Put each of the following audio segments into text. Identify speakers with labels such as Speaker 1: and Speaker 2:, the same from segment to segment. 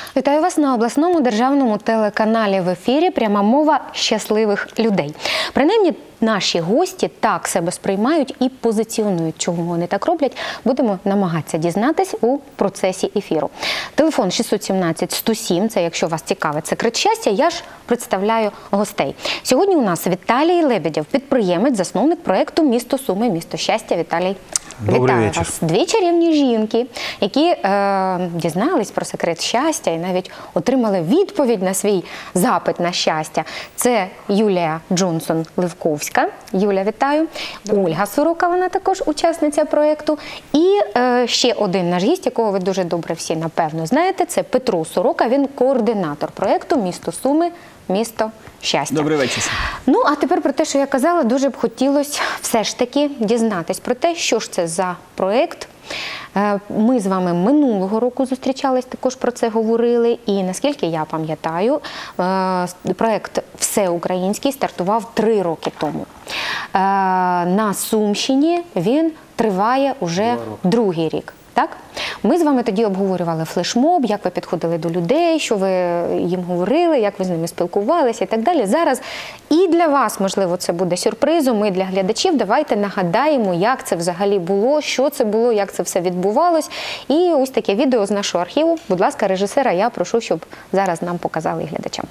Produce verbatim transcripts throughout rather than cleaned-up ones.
Speaker 1: Вітаю вас на обласному державному телеканалі в ефірі «Пряма мова щасливих людей». Принаймні, наші гості так себе сприймають і позиціонують. Чому вони так роблять, будемо намагатися дізнатись у процесі ефіру. Телефон шістсот сімнадцять сто сім, це якщо вас цікавить секрет щастя, я ж представляю гостей. Сьогодні у нас Віталій Лебедєв, підприємець, засновник проєкту «Місто Суми. Місто щастя». Віталій,
Speaker 2: вітаю
Speaker 1: вечір. Вас. Дві чарівні жінки, які е, дізнались про секрет щастя і навіть отримали відповідь на свій запит на щастя. Це Юлія Джонсон-Левковська. Юля, вітаю. Ольга Сорока, вона також учасниця проєкту. І е, ще один наш гість, якого ви дуже добре всі, напевно, знаєте, це Петро Сорока. Він координатор проєкту «Місто Суми. Місто щастя».
Speaker 2: Добрий вечір.
Speaker 1: Ну, а тепер про те, що я казала, дуже б хотілося все ж таки дізнатись про те, що ж це за проєкт. Ми з вами минулого року зустрічались, також про це говорили. І, наскільки я пам'ятаю, проєкт «Всеукраїнський» стартував три роки тому. На Сумщині він триває уже другий рік. Так? Ми з вами тоді обговорювали флешмоб, як ви підходили до людей, що ви їм говорили, як ви з ними спілкувалися і так далі. Зараз і для вас, можливо, це буде сюрпризом, і для глядачів. Давайте нагадаємо, як це взагалі було, що це було, як це все відбувалось. І ось таке відео з нашого архіву. Будь ласка, режисера, я прошу, щоб зараз нам показали глядачам.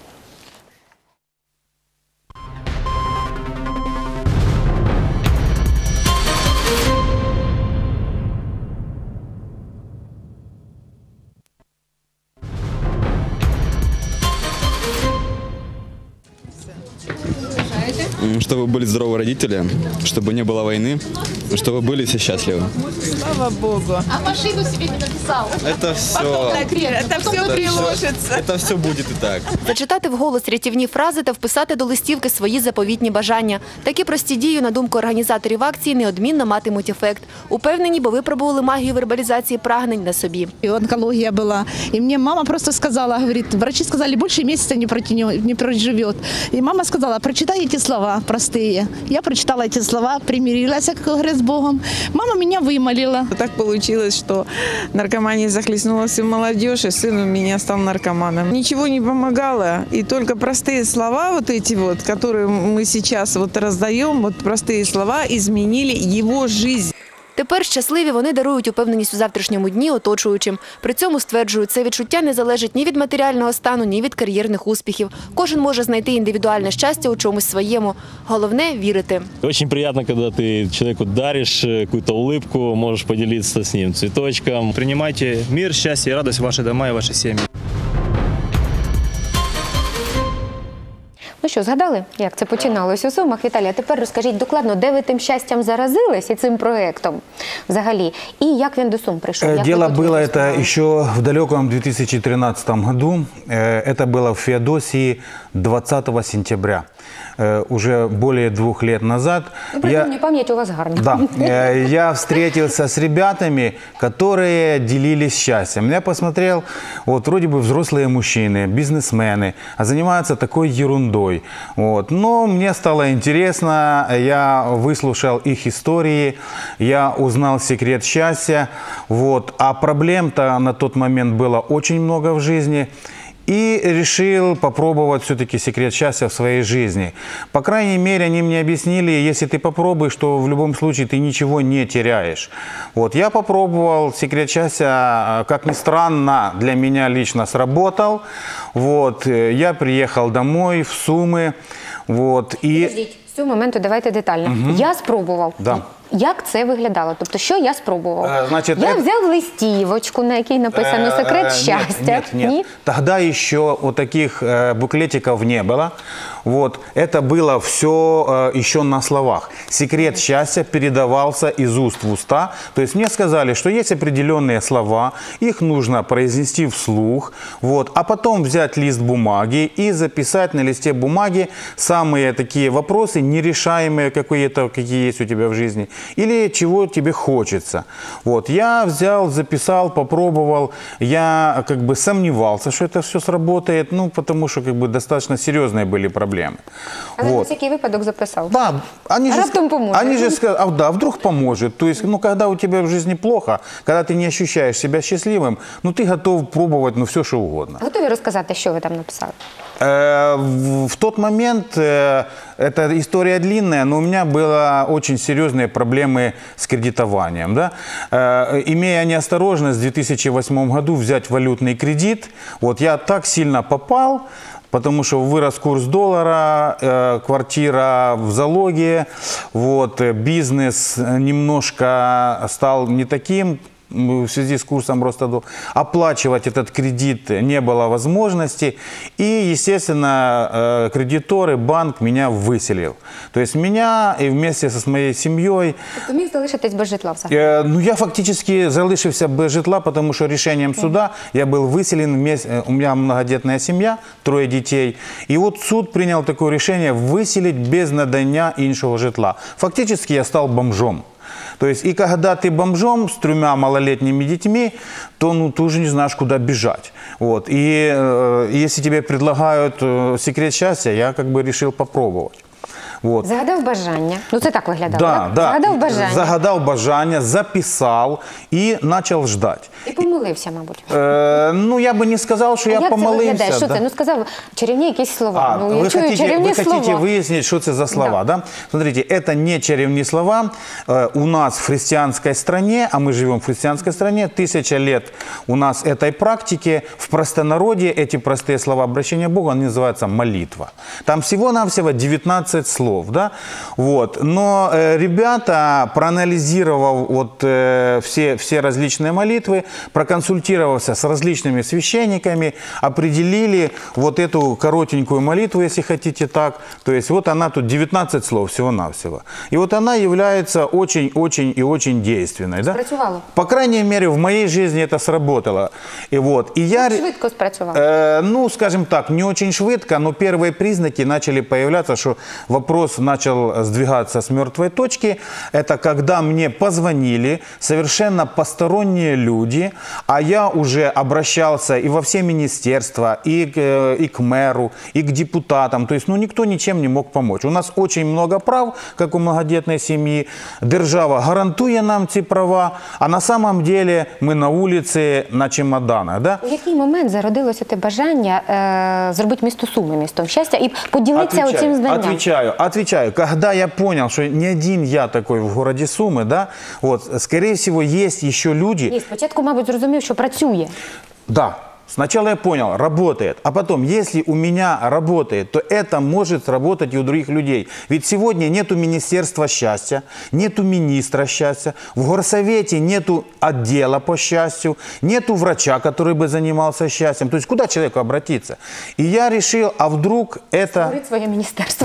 Speaker 3: Чтобы были здоровые родители, чтобы не было войны, чтобы были все счастливы.
Speaker 4: Слава Богу.
Speaker 5: А машину себе не написал.
Speaker 3: Это все,
Speaker 4: Это все приложится.
Speaker 3: это все будет и так.
Speaker 6: Зачитати вголос рятівні фрази та вписати до листівки свої заповітні бажання. Такі прості дії, на думку організаторів акції, неодмінно матимуть ефект. Упевнені, бо випробували магію вербалізації прагнень на собі.
Speaker 4: И онкология была. И мне мама просто сказала, говорит, врачи сказали, больше месяца не, протяне, не проживет. И мама сказала, прочитай эти слова простые. Я прочитала эти слова, примирилась, как говорят, с Богом. Мама меня вымолила.
Speaker 7: Так получилось, что наркомания захлестнула всю молодежь, и сын у меня стал наркоманом. Ничего не помогало, и только простые слова вот эти вот, которые мы сейчас вот раздаем, вот простые слова изменили его жизнь.
Speaker 6: Тепер щасливі вони дарують упевненість у завтрашньому дні оточуючим. При цьому, стверджують, це відчуття не залежить ні від матеріального стану, ні від кар'єрних успіхів. Кожен може знайти індивідуальне щастя у чомусь своєму. Головне – вірити.
Speaker 8: Очень приятно, когда ты человеку даришь какую-то улыбку, можешь поделиться с ним цветочком.
Speaker 2: Принимайте мир, счастье и радость в ваши дома и ваши семьи.
Speaker 1: Ну що, згадали, як це починалось у Сумах? Віталій, а тепер розкажіть докладно, де ви тим щастям заразились і цим проєктом взагалі, і як він до Сум прийшов? Як
Speaker 9: Дело было это еще в далеком две тысячи тринадцатом году. Это было в Феодосии двадцатого сентября. Уже более двух лет назад.
Speaker 1: Ну, при я... память у вас гарна.
Speaker 9: Да, я встретился с ребятами, которые делились счастьем. Я посмотрел, вот вроде бы взрослые мужчины, бизнесмены, а занимаются такой ерундой. Вот. Но мне стало интересно, я выслушал их истории, я узнал секрет счастья. Вот. А проблем-то на тот момент было очень много в жизни. И решил попробовать все-таки секрет счастья в своей жизни. По крайней мере, они мне объяснили, если ты попробуешь, то в любом случае ты ничего не теряешь. Вот, я попробовал, секрет счастья, как ни странно, для меня лично сработал. Вот, я приехал домой в Сумы. Вот, и...
Speaker 1: Подождіть, з цього моменту давайте детально. Угу. Я спробував.
Speaker 9: Да.
Speaker 1: Як це виглядало? Тобто, що я спробував?
Speaker 9: Значит,
Speaker 1: я
Speaker 9: это...
Speaker 1: взяв листівочку, на якій написано «Секрет счастья».
Speaker 9: Нет, нет, нет. Тогда еще вот таких буклетиков не было. Вот. Это было все еще на словах. Секрет счастья передавался из уст в уста. То есть мне сказали, что есть определенные слова, их нужно произнести вслух, вот, а потом взять лист бумаги и записать на листе бумаги самые такие вопросы, нерешаемые какие-то, какие есть у тебя в жизни, или чего тебе хочется. Вот. Я взял, записал, попробовал. Я как бы сомневался, что это все сработает, ну, потому что как бы достаточно серьезные были проблемы.
Speaker 1: Але на
Speaker 9: Вот.
Speaker 1: всякий випадок записав.
Speaker 9: Да, они
Speaker 1: А
Speaker 9: же,
Speaker 1: раптом
Speaker 9: ск-
Speaker 1: поможет.
Speaker 9: они же сказали, а да, вдруг поможет. То есть, ну, когда у тебя в жизни плохо, когда ты не ощущаешь себя счастливым, ну, ты готов пробовать, ну, все, что угодно.
Speaker 1: Готові розказати, що ви там написали?
Speaker 9: Э, В в тот момент, э, эта история длинная, но у меня были очень серьезные проблемы с кредитованием. Да? Э, Имея неосторожность в две тысячи восьмом году взять валютный кредит, вот я так сильно попал, потому что вырос курс доллара, э, квартира в залоге, вот, э, бизнес немножко стал не таким, в связи с курсом роста доллара. Оплачивать этот кредит не было возможности. И, естественно, э, кредиторы, банк меня выселил. То есть меня и вместе со моей семьей,
Speaker 1: Тобто міг залишитись без житла взагалі?
Speaker 9: э, ну, я фактически залишився без житла, потому что решением суда я был выселен. Вместе, у меня многодетная семья, трое детей. И вот суд принял такое решение выселить без надання іншого житла. Фактически я стал бомжом. То есть, и когда ты бомжом с тремя малолетними детьми, то ну, ты уже не знаешь, куда бежать. Вот. И э, если тебе предлагают э, секрет счастья, я как бы решил попробовать. Вот.
Speaker 1: Загадав бажання. Ну це так виглядало,
Speaker 9: Да,
Speaker 1: так?
Speaker 9: да.
Speaker 1: Загадав бажання.
Speaker 9: Загадал бажання, записал и начал ждать.
Speaker 1: І помилився, мабуть.
Speaker 9: Э, ну, я бы не сказал, что
Speaker 1: А
Speaker 9: я
Speaker 1: як це виглядає?
Speaker 9: помолився.
Speaker 1: Що
Speaker 9: да.
Speaker 1: це? Ну сказав чарівні якісь слова.
Speaker 9: А,
Speaker 1: ну, я
Speaker 9: вы,
Speaker 1: чую
Speaker 9: хотите,
Speaker 1: чарівні
Speaker 9: вы хотите
Speaker 1: слова.
Speaker 9: выяснить, что это за слова, да? Смотрите, это не чаревные слова. Э, У нас в христианской стране, а мы живем в христианской стране, тысяча лет у нас этой практики. В простонародье эти простые слова обращения к Богу, они называются молитва. Там всего-навсего девятнадцать слов, да? Вот. Но э, ребята, проанализировав вот, э, все, все различные молитвы, проконсультировался с различными священниками, определили вот эту коротенькую молитву, если хотите так. То есть вот она тут девятнадцать слов всего-навсего. И вот она является очень-очень и очень действенной. Да?
Speaker 1: Спрацювало?
Speaker 9: По крайней мере, в моей жизни это сработало. И вот. И я...
Speaker 1: Швидко спрацював.
Speaker 9: Э, ну, скажем так, не очень швидко, но первые признаки начали появляться, что вопрос начал сдвигаться с мертвой точки. Это когда мне позвонили совершенно посторонние люди, а я уже обращался и во все министерства, и к, и к мэру, и к депутатам. То есть, ну, никто ничем не мог помочь. У нас очень много прав, как у многодетной семьи. Держава гарантує нам ці права, а на самом деле мы на улице на чемоданах. Да?
Speaker 1: У який момент зародилося те бажання е, зробити місто Суми містом щастя і поділитися оцим знанням?
Speaker 9: Отвечаю, отвечаю. Когда я понял, что не один я такой в городе Сумы, да, вот, скорее всего, есть еще люди.
Speaker 1: Ні, спочатку, мабуть, зрозумів, що працює.
Speaker 9: Да. Сначала я понял, работает, а потом, если у меня работает, то это может сработать и у других людей. Ведь сегодня нету Министерства счастья, нету министра счастья, в горсовете нету отдела по счастью, нету врача, который бы занимался счастьем. То есть куда человеку обратиться? И я решил, а вдруг это...
Speaker 1: Говорить своє міністерство.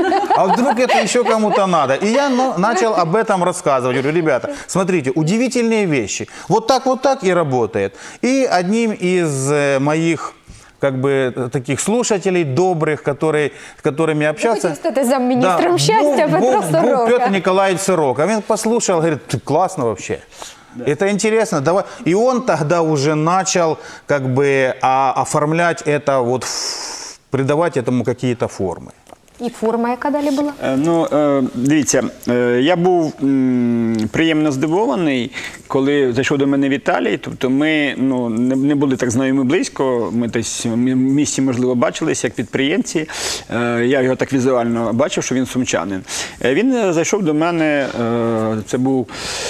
Speaker 9: А вдруг это еще кому-то надо? И я ну, начал об этом рассказывать. Говорю, ребята, смотрите, удивительные вещи. Вот так, вот так и работает. И одним из моих как бы таких слушателей добрых, которые, с которыми общаться.
Speaker 1: Хотів стати замміністром щастя,
Speaker 9: був,
Speaker 1: Петро
Speaker 9: був, був
Speaker 1: Сорока.
Speaker 9: Петр Николаевич Сорока. Он послушал, говорит, ты классно вообще. Да. Это интересно. Давай. И он тогда уже начал как бы а, оформлять это, вот, в, придавать этому какие-то формы.
Speaker 1: І форма, яка далі була?
Speaker 10: Е, Ну, е, дивіться, е, я був м, приємно здивований, коли зайшов до мене Віталій. Тобто ми ну, не, не були так знайомі близько, ми десь в місті, можливо, бачилися як підприємці. Е, Я його так візуально бачив, що він сумчанин. Е, Він зайшов до мене, е, це був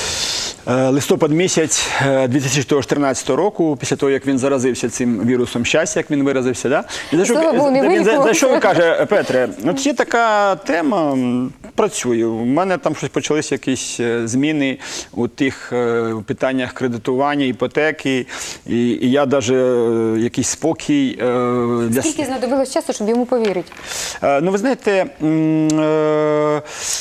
Speaker 10: листопад місяць дві тисячі чотирнадцятого року, після того, як він заразився цим вірусом щастя, як він виразився. Да? І зайшов,
Speaker 1: Слава Богу, не
Speaker 10: він
Speaker 1: вилікувався.
Speaker 10: зайшов і каже, Петре, от є така тема, м, працює. У мене там щось почалися якісь е, зміни у тих е, питаннях кредитування, іпотеки, і, і я навіть якийсь спокій. е, для с-
Speaker 1: Скільки знадобилось часу, щоб йому повірити?
Speaker 10: Е, Ну, ви знаєте, м, е,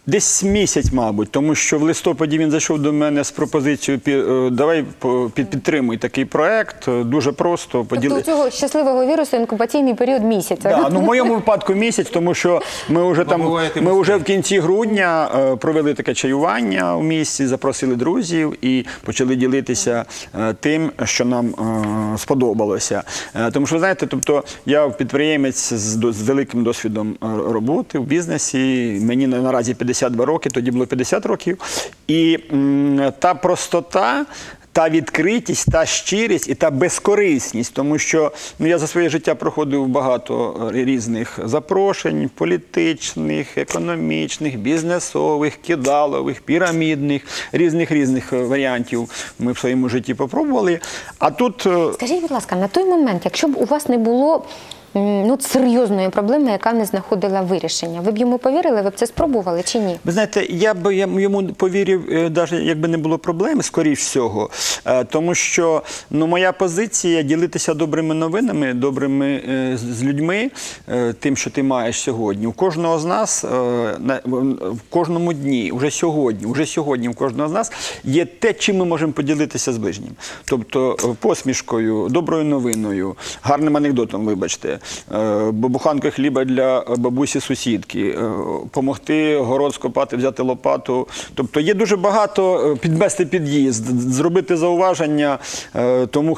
Speaker 10: Десь місяць, мабуть, тому що в листопаді він зайшов до мене з пропозицією «Пі- давай по- під- підтримуй такий проект, дуже просто.
Speaker 1: Тобто у цього щасливого вірусу інкубаційний період місяця.
Speaker 10: Да, ну в моєму випадку місяць, тому що ми вже там
Speaker 9: буває, ти
Speaker 10: ми вже в кінці грудня е, провели таке чаювання у місті, запросили друзів і почали ділитися е, тим, що нам е, сподобалося. Е, тому що ви знаєте, тобто я підприємець з, до- з великим досвідом е, роботи в бізнесі. Мені на- наразі п'ятдесят два роки, тоді було п'ятдесят років. І м, та простота, та відкритість, та щирість і та безкорисність, тому що ну, я за своє життя проходив багато різних запрошень, політичних, економічних, бізнесових, кидалових, пірамідних, різних-різних варіантів ми в своєму житті попробували. А тут... е,
Speaker 1: Скажіть, будь ласка, на той момент, якщо б у вас не було м, ну, серйозної проблеми, яка не знаходила вирішення, ви б йому повірили, ви б це спробували чи ні?
Speaker 10: Ви знаєте, я б я- йому повірив, навіть якби не було проблеми, скоріш всього, е, тому що ну, моя позиція – ділитися добрими новинами, добрими е, з з людьми, е, тим, що ти маєш сьогодні. У кожного з нас, е, на- в в кожному дні, уже сьогодні, уже сьогодні у кожного з нас є те, чим ми можемо поділитися з ближнім. Тобто е, посмішкою, доброю новиною, гарним анекдотом, вибачте, е, бабуханкою хліба для бабусі-сусідки, е, помогти город скопати, взяти лопату. Тобто є дуже багато, е, підмести під'їзд, зробити зауваження е, тому,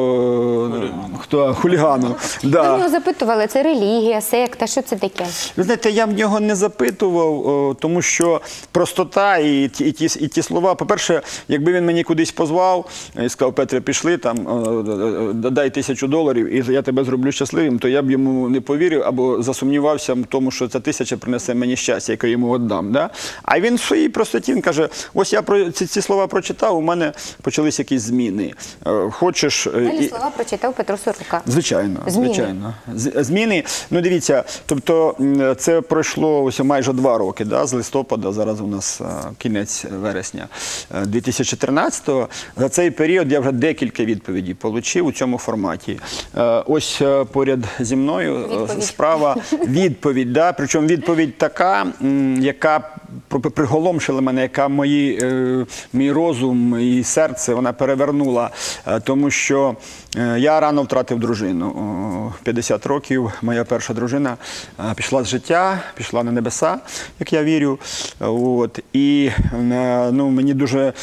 Speaker 10: хто, хто хулігану.
Speaker 1: Ви в
Speaker 10: Да.
Speaker 1: нього запитували, це релігія, секта, що це таке?
Speaker 10: Ви знаєте, я в нього не запитував, о, тому що простота і ті, і ті, і ті слова. По-перше, якби він мені кудись позвав і сказав, Петре, пішли, там, о, дай тисячу доларів, і я тебе зроблю щасливим, то я б йому не повірив або засумнівався в тому, що ця тисяча принесе мені щастя, яке я йому віддам. Да? А він в своїй простоті, він каже, ось я про ці, ці слова прочитав, у мене почались якісь зміни. Е, Хочеш... е,
Speaker 1: Далі
Speaker 10: і-
Speaker 1: слова прочитав Петро Сорока.
Speaker 10: Звичайно,
Speaker 1: Зміни.
Speaker 10: звичайно. З- Зміни. Ну, дивіться, тобто м, це пройшло ось майже два роки, да, з листопада, зараз у нас а, кінець вересня е, дві тисячі тринадцятого. За цей період я вже декілька відповідей отримав у цьому форматі. Е, Ось е, поряд зі мною е,
Speaker 1: Відповідь.
Speaker 10: справа відповідь, да, причому відповідь така, м, яка при- приголомшила мене, яка мої, е, мій розум і серце вона перевернула, е, тому що е, я рано втратив дружину. О, п'ятдесят років моя перша дружина е, пішла з життя, пішла на небеса, як я вірю. От, і е, ну, мені дуже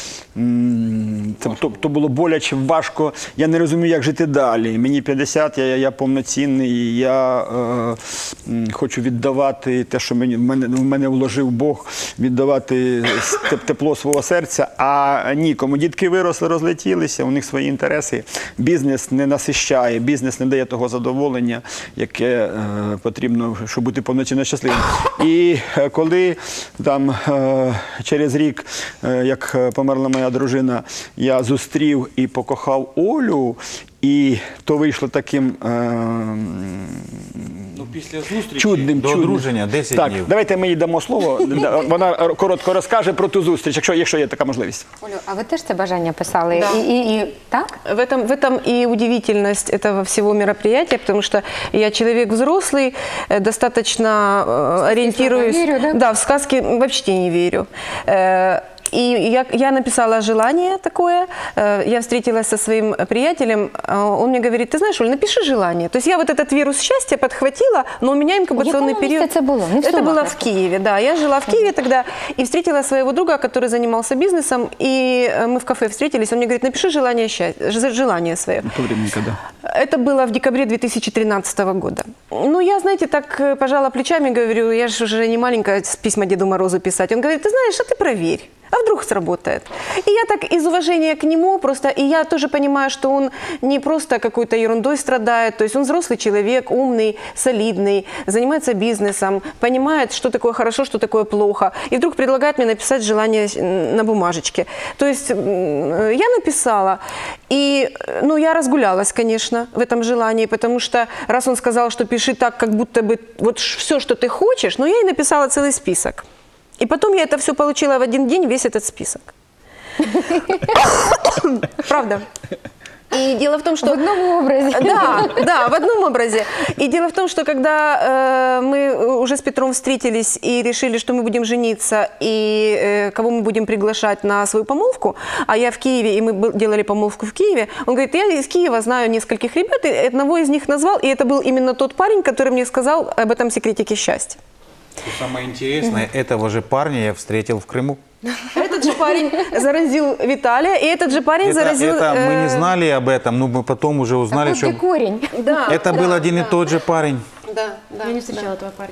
Speaker 10: м, це, то, то було боляче, важко. Я не розумію, як жити далі. Мені п'ятдесят, я, я повноцінний, я е, м, хочу віддавати те, що мені, в, мене, в мене вложив Бог, віддавати те- тепло свого серця, а нікому. Дітки виросли, розлетілися, у них свої інтереси. Бізнес не насищає, бізнес не дає того задоволення, яке е, потрібно, щоб бути повноцінно щасливим. І е, коли там е, через рік, е, як е, померла моя дружина, я зустрів і покохав Олю, і то вийшло таким е,
Speaker 9: Ну, після зустрічі
Speaker 10: чудним,
Speaker 9: до
Speaker 10: чудним.
Speaker 9: одруження десять
Speaker 10: так,
Speaker 9: днів.
Speaker 10: давайте ми їй дамо слово. Да, Вона коротко розкаже про ту зустріч, якщо, якщо є така можливість.
Speaker 1: Олю, а ви теж це бажання писали?
Speaker 11: Да.
Speaker 1: І, і, і, так?
Speaker 11: В этом, в этом и удивительность этого всего мероприятия, потому что я человек взрослый, э, достаточно э, ориентируюсь.
Speaker 1: верю, да?
Speaker 11: Да, в сказки вообще не верю. Э, И я, я написала желание такое, э, я встретилась со своим приятелем, э, он мне говорит, ты знаешь, Оль, напиши желание. То есть я вот этот вирус счастья подхватила, но у меня инкубационный
Speaker 1: В якому
Speaker 11: период...
Speaker 1: місці це було? Не в
Speaker 11: Это
Speaker 1: Сумах
Speaker 11: было в
Speaker 1: просто?
Speaker 11: Киеве, да. Я жила в Киеве тогда и встретила своего друга, который занимался бизнесом, и э, мы в кафе встретились, он мне говорит, напиши желание, счастья, ж- желание свое.
Speaker 10: По времени, когда?
Speaker 11: Это было в декабре две тысячи тринадцатого года. Ну, я, знаете, так э, пожала плечами, говорю, я же уже не маленькая с письма Деду Морозу писать. Он говорит, ты знаешь, а ты проверь. А вдруг сработает? И я так из уважения к нему просто, и я тоже понимаю, что он не просто какой-то ерундой страдает, то есть он взрослый человек, умный, солидный, занимается бизнесом, понимает, что такое хорошо, что такое плохо, и вдруг предлагает мне написать желание на бумажечке. То есть м, я написала, и ну, я разгулялась, конечно, в этом желании, потому что раз он сказал, что пиши так, как будто бы вот все, что ты хочешь, но я и написала целый список. И потом я это все получила в один день, весь этот список. Правда. И дело в том, что...
Speaker 1: В одном образе.
Speaker 11: Да, да, в одном образе. И дело в том, что когда э, мы уже с Петром встретились и решили, что мы будем жениться, и э, кого мы будем приглашать на свою помолвку, а я в Киеве, и мы б- делали помолвку в Киеве, он говорит, я из Киева знаю нескольких ребят, и одного из них назвал, и это был именно тот парень, который мне сказал об этом секретике счастья.
Speaker 9: Самое интересное, этого же парня я встретил в Крыму.
Speaker 11: Этот же парень заразил Виталия, и этот же парень
Speaker 9: Это,
Speaker 11: заразил...
Speaker 9: это мы
Speaker 11: э,
Speaker 9: не знали об этом, но мы потом уже узнали,
Speaker 1: Вот
Speaker 9: что
Speaker 1: ты корень.
Speaker 11: Да,
Speaker 9: это был один и тот же парень.
Speaker 11: да, да.
Speaker 5: Я не встречала этого парня.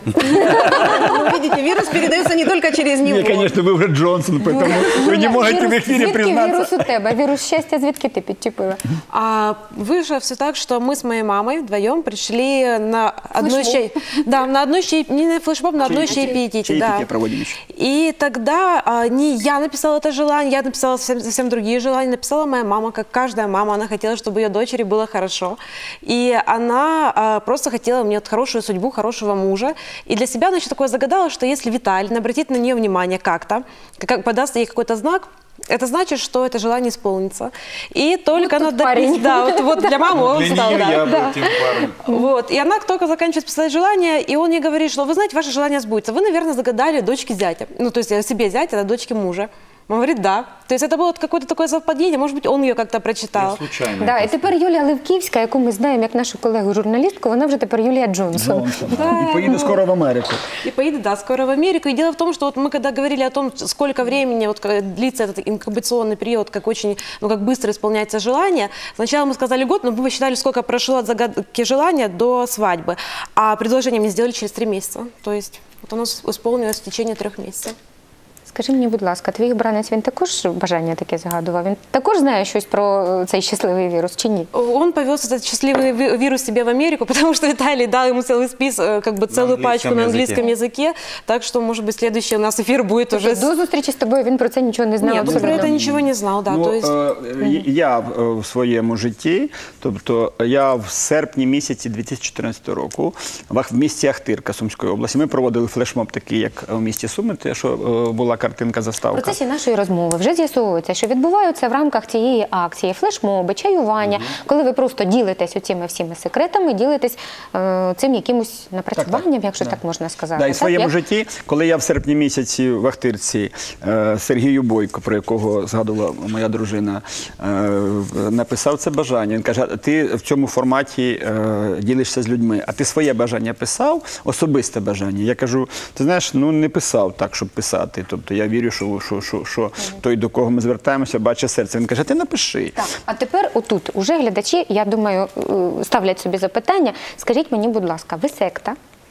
Speaker 11: Ну, видите, вирус передается не только через него.
Speaker 10: Ні, звісно, ви вже Джонсон, тому ви не можете в ефірі
Speaker 1: Звідки
Speaker 10: признатися.
Speaker 1: вірус у тебе? Вірус щастя, звідки ти підчепила?
Speaker 5: А вышло все так, что мы с моей мамой вдвоем пришли на одной чай... Да, на одной чай... не на флешмоб, на одной чаепитии.
Speaker 10: Чаепитие
Speaker 5: Да.
Speaker 10: проводим еще.
Speaker 5: И тогда а, не я написала это желание, я написала совсем, совсем другие желания. Написала моя мама, как каждая мама, она хотела, чтобы ее дочери было хорошо. И она а, просто хотела мне вот хорошую судьбу, хорошего мужа. И для себя она еще такое загадала, что если Виталий обратит на нее внимание как-то, как подаст ей какой-то знак, это значит, что это желание исполнится. И только
Speaker 1: Вот
Speaker 5: она
Speaker 1: тут парень.
Speaker 5: допис- Да, вот, вот для мамы он
Speaker 9: Для
Speaker 5: стал,
Speaker 9: нее
Speaker 5: да.
Speaker 9: я
Speaker 5: Да.
Speaker 9: был тем парнем.
Speaker 5: Вот. И она только заканчивает писать желание, и он ей говорит, что вы знаете, ваше желание сбудется. Вы, наверное, загадали дочке зятя. Ну, то есть себе зятя, а дочке мужа. Он говорит, да. То есть это было вот какое-то такое совпадение, может быть, он ее как-то прочитал.
Speaker 9: Случайно.
Speaker 1: Да, і тепер Юлія Левківська, яку ми знаємо як нашу колегу-журналістку, вона вже тепер Юлія Джонсон.
Speaker 10: І поїде скоро в Америку.
Speaker 5: И поедет, да, скоро в Америку. И дело в том, что вот мы когда говорили о том, сколько времени вот, э, длится этот инкубационный период, как очень, ну, как быстро исполняется желание, сначала мы сказали год, но мы посчитали, сколько прошло от загадки желания до свадьбы. А предложение мне сделали через три месяца. То есть вот оно исполнилось в течение трех месяцев.
Speaker 1: Скажи мені, будь ласка, твій бранець, він також бажання таке загадував? Він також знає щось про цей щасливий вірус чи ні?
Speaker 5: Он повез этот счастливый ви- вирус себе в Америку, потому что Виталий дал ему целый спис, э, как бы целую пачку на английском языке. Так что, может быть, следующий у нас эфир будет уже... с-
Speaker 1: До зустрічі з тобою він про це нічого не знав
Speaker 5: Нет, он про
Speaker 1: абсолютно.
Speaker 5: это ничего не знал, да.
Speaker 10: Ну,
Speaker 5: То есть...
Speaker 10: е, я е, в своєму житті, тобто я в серпні місяці дві тисячі чотирнадцятого року в Ах- в місті Ахтирка Сумської області, ми проводили флешмоб такий, як у місті Суми, те, що е, була картинка
Speaker 1: В
Speaker 10: заставка.
Speaker 1: процесі нашої розмови вже з'ясовується, що відбуваються в рамках цієї акції флешмоби, чаювання, коли ви просто ділитесь оціми всіми секретами, ділитесь е, цим якимось напрацюванням, якщо так можна сказати.
Speaker 10: Да, і в
Speaker 1: так?
Speaker 10: своєму
Speaker 1: Як-
Speaker 10: житті, коли я в серпні місяці в Ахтирці е, Сергію Бойко, про якого згадувала моя дружина, е, написав це бажання. Він каже, ти в цьому форматі е, ділишся з людьми, а ти своє бажання писав, особисте бажання. Я кажу, ти знаєш, ну не писав так, щоб писати. Тобто я вірю, що, що, що, що той, до кого ми звертаємося, бачить серце. Він каже, ти напиши.
Speaker 1: Так, а тепер отут уже глядачі, я думаю, е, ставлять собі запитання. Скажіть мені, будь ласка, ви секта?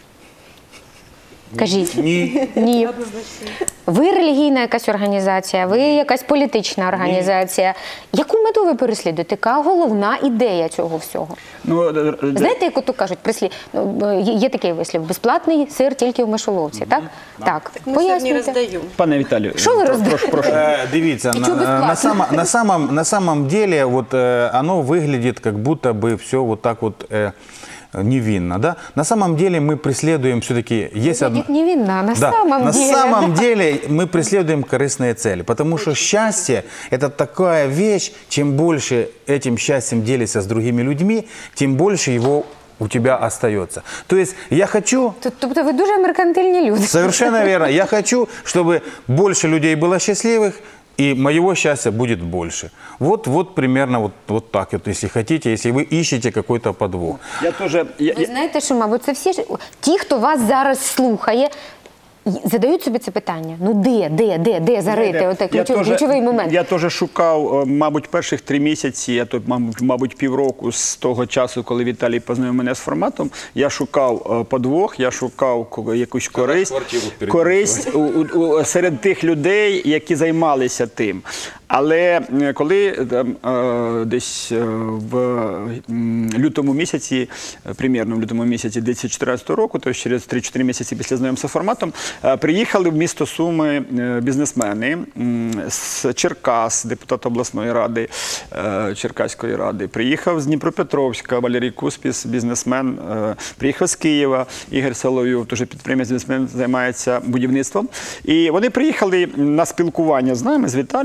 Speaker 1: Кажіть.
Speaker 9: Ні.
Speaker 1: Ні. Ви релігійна якась організація, ви якась політична організація. Яку мету ви переслідуєте? Яка головна ідея цього всього?
Speaker 10: Ну, е, е,
Speaker 1: Знаєте, як ото кажуть, прислі... ну, є є такий вислів, безплатний сир тільки в мишоловці, так? Так.
Speaker 11: Мы сыр не
Speaker 1: Пояснюйте.
Speaker 11: раздаем.
Speaker 10: Пане Віталію,
Speaker 1: Що ви
Speaker 10: про-
Speaker 1: роздаєте?
Speaker 10: прошу, прошу.
Speaker 9: Э, Дивіться,
Speaker 1: І
Speaker 9: на,
Speaker 1: чого безплатно?
Speaker 9: на, само- на, самом, на самом деле вот, э, оно выглядит, как будто бы все вот так вот э, невинно. Да? На самом деле мы преследуем все-таки... Есть одно-
Speaker 1: Будет невинно, а на
Speaker 9: Да,
Speaker 1: самом
Speaker 9: на
Speaker 1: деле.
Speaker 9: самом деле мы преследуем корыстные цели, потому что счастье – это такая вещь, чем больше этим счастьем делишься с другими людьми, тем больше его у тебя остается. То есть я хочу...
Speaker 1: Тобто ви дуже меркантильні люди.
Speaker 9: Совершенно верно. Я хочу, чтобы больше людей было счастливых, и моего счастья будет больше. Вот, вот примерно вот, вот так вот, если хотите, если вы ищете какой-то подвох.
Speaker 10: Я теж... Я,
Speaker 1: Ви
Speaker 10: я,
Speaker 1: знаєте, що, мабуть, це всі ж ті, хто вас зараз слухає, й- задають собі це питання. Ну де, де, де, де зарити? Оте
Speaker 10: Я
Speaker 1: ключовий,
Speaker 10: теж-
Speaker 1: ключовий момент.
Speaker 10: Я теж шукав, е, мабуть, перших три місяці, а то, мабуть, мабуть, півроку з того часу, коли Віталій познайомив мене з форматом, я шукав е, подвох, я шукав ко- якусь користь, користь у, у, у, серед тих людей, які займалися тим. Але е, коли там, е, десь е, в м, лютому місяці, е, примірно в лютому місяці дві тисячі чотирнадцятого року, тобто через три-чотири місяці після знайомства з форматом, е, приїхали в місто Суми е, бізнесмени м, з Черкас, депутат обласної ради, е, Черкаської ради, приїхав з Дніпропетровська Валерій Куспіс, бізнесмен, е, приїхав з Києва Ігор Соловйов, теж підприємець, бізнесмен, займається будівництвом. І вони приїхали на спілкування з нами, з Віталієм, тобто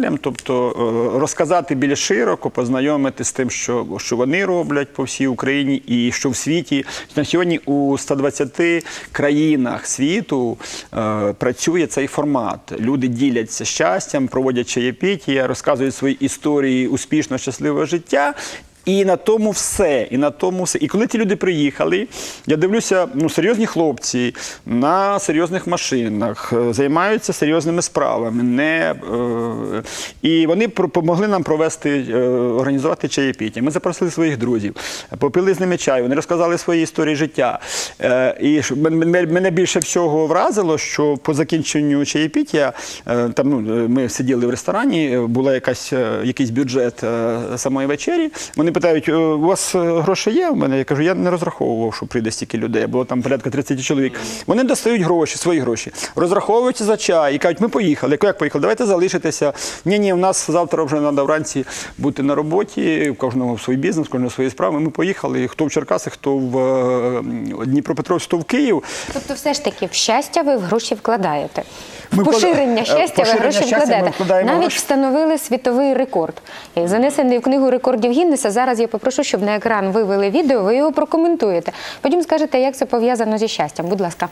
Speaker 10: тобто е, розказати більш широко, познайомити з тим, що, що вони роблять по всій Україні і що в світі. На сьогодні у ста двадцяти країнах світу е, працює цей формат. Люди діляться щастям, проводять чаєпітія, розказують свої історії успішного, щасливого життя. І на тому все, і на тому все. І коли ті люди приїхали, я дивлюся, ну, серйозні хлопці на серйозних машинах, займаються серйозними справами. Не, е, і вони допомогли нам провести, е, організувати чаєпіття. Ми запросили своїх друзів, попили з ними чай, вони розказали свої історії життя. Е, і мене, мене більше всього вразило, що по закінченню чаєпіття, е, там, ну, ми сиділи в ресторані, була якась, якийсь бюджет е, самої вечері. Вони питають, у вас гроші є? У мене я кажу, я не розраховував, що прийде стільки людей, було там порядка тридцять чоловік. Вони достають гроші, свої гроші, розраховуються за чай і кажуть, ми поїхали. Як поїхали? Давайте залишитися. Ні-ні, у нас завтра вже треба вранці бути на роботі, у кожного свій бізнес, у кожного свої справи. Ми поїхали, хто в Черкаси, хто в Дніпропетровськ, хто в Київ.
Speaker 1: Тобто все ж таки в щастя ви в гроші вкладаєте? В
Speaker 10: Ми
Speaker 1: поширення щастя
Speaker 10: поширення
Speaker 1: ви гроші
Speaker 10: щастя ми
Speaker 1: вкладаєте.
Speaker 10: вкладаємо
Speaker 1: Навіть
Speaker 10: гроші.
Speaker 1: встановили світовий рекорд. Як занесений в книгу рекордів Гіннеса, зараз я попрошу, щоб на екран вивели відео, ви його прокоментуєте. Потім скажете, як це пов'язано зі щастям. Будь ласка.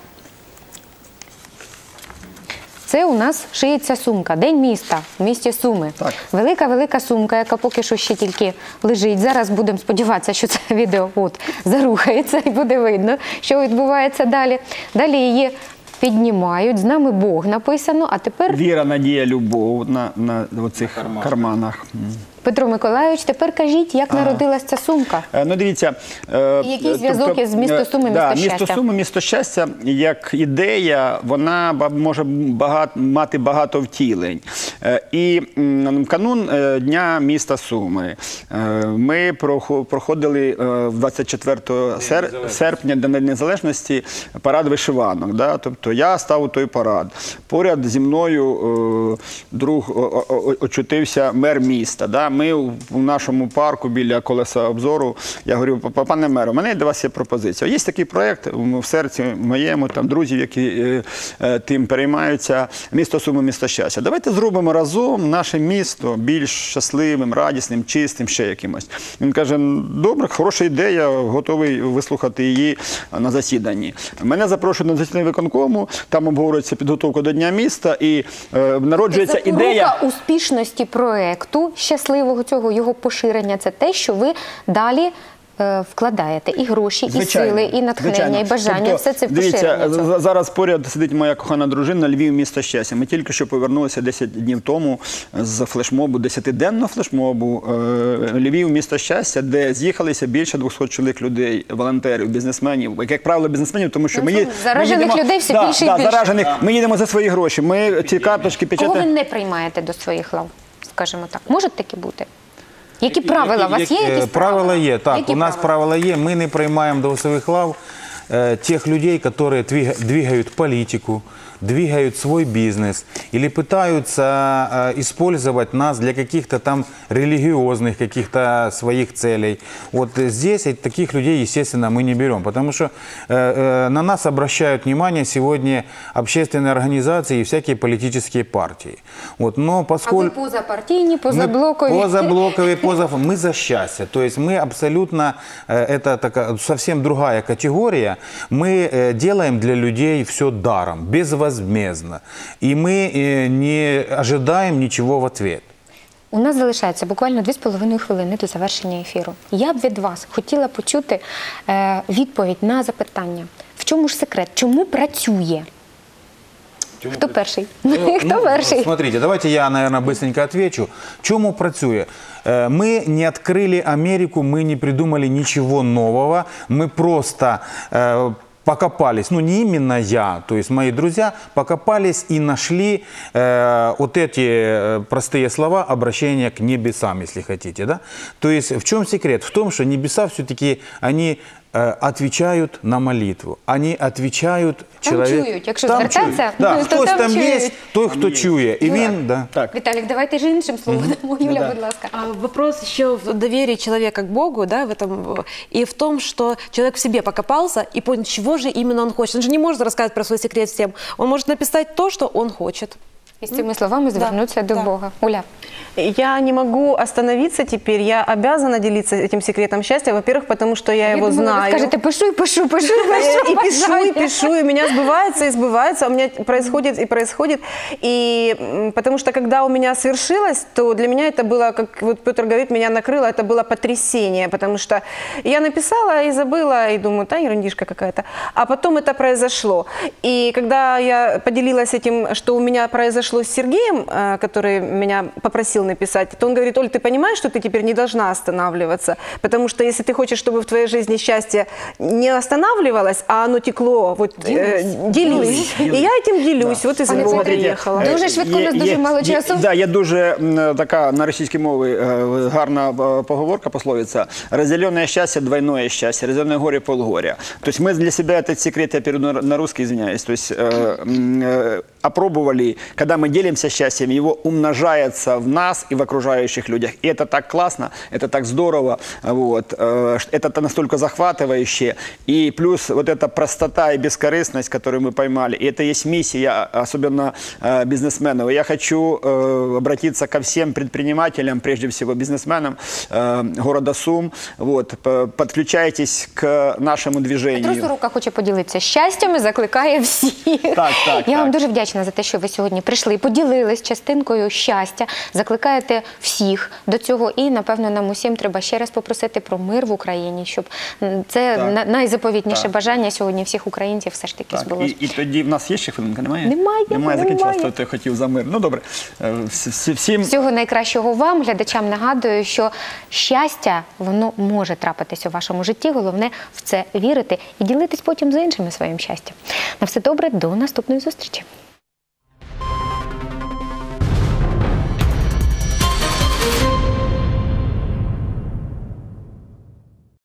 Speaker 1: Це у нас шиється сумка. День міста в місті Суми. Велика-велика сумка, яка поки що ще тільки лежить. Зараз будемо сподіватися, що це відео от, зарухається і буде видно, що відбувається далі. Далі її піднімають, з нами Бог написано, а тепер...
Speaker 10: Віра, надія, любов на, на оцих карманах. карманах.
Speaker 1: Петро Миколайович, тепер кажіть, як
Speaker 10: Ага.
Speaker 1: народилася ця сумка?
Speaker 10: Е, Ну, дивіться, е,
Speaker 1: І який зв'язок
Speaker 10: тобто,
Speaker 1: із місто Суми,
Speaker 10: е,
Speaker 1: місто
Speaker 10: да,
Speaker 1: щастя?
Speaker 10: Місто Суми, місто щастя, як ідея, вона ба- може багато, мати багато втілень. Е, І м, канун е, Дня міста Суми. Е, Ми прохо- проходили е, в двадцять четвертого сер- серпня, День Незалежності, парад вишиванок. Да? Тобто я став у той парад. Поряд зі мною е, друг о- о- о- очутився мер міста. Да? Ми у у нашому парку біля колеса обзору, я говорю, «Па- пане меру, у мене до вас є пропозиція. Є такий проєкт в серці моєму, там друзів, які е, е, тим переймаються, місто Суми, місто щастя. Давайте зробимо разом наше місто більш щасливим, радісним, чистим, ще якимось. Він каже, добре, хороша ідея, готовий вислухати її на засіданні. Мене запрошують на засідання виконкому, там обговорюється підготовка до Дня міста і е, народжується
Speaker 1: Це
Speaker 10: ідея.
Speaker 1: запорука успішності проєкту, щасливого цього, його поширення, це те, що ви далі е, вкладаєте і гроші,
Speaker 10: Звичайно,
Speaker 1: і сили, і натхнення,
Speaker 10: звичайно.
Speaker 1: і бажання,
Speaker 10: Тобто,
Speaker 1: все це в
Speaker 10: дивіться,
Speaker 1: поширення цього.
Speaker 10: за- зараз поряд сидить моя кохана дружина, Львів, місто щастя. Ми тільки що повернулися десять днів тому з флешмобу, десятиденного флешмобу е, Львів, місто щастя, де з'їхалися більше двохсот чоловік людей, волонтерів, бізнесменів, як, як правило, бізнесменів, тому що
Speaker 1: Ну,
Speaker 10: ми,
Speaker 1: це
Speaker 10: є-
Speaker 1: заражених
Speaker 10: ми їдемо,
Speaker 1: людей все
Speaker 10: да,
Speaker 1: більше і
Speaker 10: да,
Speaker 1: більше.
Speaker 10: заражених, ми їдемо за свої гроші, ми ці карточки
Speaker 1: Кого ви
Speaker 10: печатаємо.
Speaker 1: не приймаєте до своїх лав, скажімо так? Можуть такі бути? Які правила? У вас є
Speaker 9: Які-
Speaker 1: якісь
Speaker 9: правила?
Speaker 1: правила?
Speaker 9: Є, так.
Speaker 1: Які
Speaker 9: у нас правила є. Ми не приймаємо до своїх лав э, тех людей, которые двига- двигают политику, двигают свой бизнес или пытаются э, использовать нас для каких-то там религиозных каких-то своих целей. Вот здесь э, таких людей, естественно, мы не берем, потому что э, э, на нас обращают внимание сегодня общественные организации и всякие политические партии. Вот, но
Speaker 1: А ви
Speaker 9: поскольку...
Speaker 1: позапартійні,
Speaker 9: Мы
Speaker 1: позаблокові?
Speaker 9: позаблоковые, поза... Мы за счастье. То есть мы абсолютно, э, это такая, совсем другая категория. Мы э, делаем для людей все даром, безвозмездно. И мы э, не ожидаем ничего в ответ.
Speaker 1: У нас залишається буквально дві з половиною хвилини до завершення ефіру. Я б від вас хотіла почути е, відповідь на запитання. В чому ж секрет? Чому працює? Хто перший? Хто перший?
Speaker 9: Смотрите, давайте я, наверное, быстренько отвечу. Чому працює? Э, Мы не открыли Америку, мы не придумали ничего нового. Мы просто э, покопались, ну не именно я, то есть мои друзья покопались и нашли э, вот эти э, простые слова обращения к небесам, если хотите, да? То есть в чем секрет? В том, что небеса все-таки, они э, отвечают на молитву, они отвечают
Speaker 1: Там
Speaker 9: человеку.
Speaker 1: чують, якщо звертатися,
Speaker 9: Да,
Speaker 1: то
Speaker 9: хтось
Speaker 1: там
Speaker 9: там є,
Speaker 1: чують.
Speaker 9: той, хто чує. І
Speaker 1: Юра.
Speaker 9: він, да.
Speaker 10: Так.
Speaker 1: Віталік, давайте ж іншим словом дамо. Юля, будь ласка.
Speaker 5: А вопрос еще в доверии человека к Богу, да, в этом, и в том, что человек в себе покопался и понял, чего же именно он хочет. Он же не может рассказать про свой секрет всем. Он может написать то, что он хочет.
Speaker 1: І з цими словами звернутися до
Speaker 5: да.
Speaker 1: Бога. Уля.
Speaker 11: Я не могу остановиться теперь, я обязана делиться этим секретом счастья, во-первых, потому что я,
Speaker 1: Я
Speaker 11: его
Speaker 1: думала,
Speaker 11: знаю.
Speaker 1: ви скажете, пишу і пишу, пишу, і пишу.
Speaker 11: И пишу, и пишу, и у меня сбывается, и сбывается, у меня происходит и происходит. И м, потому что когда у меня свершилось, то для меня это было, как вот Петр говорит, меня накрыло, это было потрясение, потому что я написала и забыла, и думаю, да, ерундишка какая-то. А потом это произошло. И когда я поделилась этим, что у меня произошло с Сергеем, э, который меня попросил написать, то он говорит: Оль, ты понимаешь, что ты теперь не должна останавливаться, потому что если ты хочешь, чтобы в твоей жизни счастье не останавливалось, а оно текло, вот э, делись. И я этим делюсь, вот из
Speaker 1: Пане
Speaker 11: Львова
Speaker 1: Дмитрий,
Speaker 11: приехала.
Speaker 1: Дуже швидко, у нас дуже мало часу.
Speaker 10: Да, є дуже м, така на російській мові е, гарна е, поговорка, пословиця. Разделенное счастье, двойное счастье, разделенное горе, полгоря. То есть мы для себя этот секрет, я перейду на, на русский, извиняюсь, то есть э, э, опробовали, когда мы делимся счастьем, его умножается в нас и в окружающих людях. И это так классно, это так здорово, вот, э, это настолько захватывающе. И плюс вот эта простота и бескорыстность, которую мы поймали, и это есть миссия, особенно э, бизнесменов. Я хочу э, обратиться ко всем предпринимателям, прежде всего бизнесменам э, города Сум. Вот, п- подключайтесь к нашему движению.
Speaker 1: Петро Сорока хоче поділитися щастям і закликає всіх.
Speaker 10: Так, так,
Speaker 1: Я вам
Speaker 10: так.
Speaker 1: дуже вдячна за те, що ви сьогодні прийшли і поділились частинкою щастя, закликаєте всіх до цього. І, напевно, нам усім треба ще раз попросити про мир в Україні, щоб м, це
Speaker 10: Так.
Speaker 1: на- найзаповітніше
Speaker 10: Так.
Speaker 1: бажання сьогодні всіх українців все ж таки
Speaker 10: Так,
Speaker 1: збулося.
Speaker 10: і, і тоді в нас є ще хвилинка, немає?
Speaker 1: Немає,
Speaker 10: Немає, закінчилось,
Speaker 1: немає.
Speaker 10: то ти хотів за мир. Ну, добре. Е, всі- всі- Всім...
Speaker 1: Всього найкращого вам, глядачам нагадую, що щастя, воно може трапитись у вашому житті. Головне в це вірити і ділитись потім з іншими своїм щастям. На все добре, до наступної зустрічі.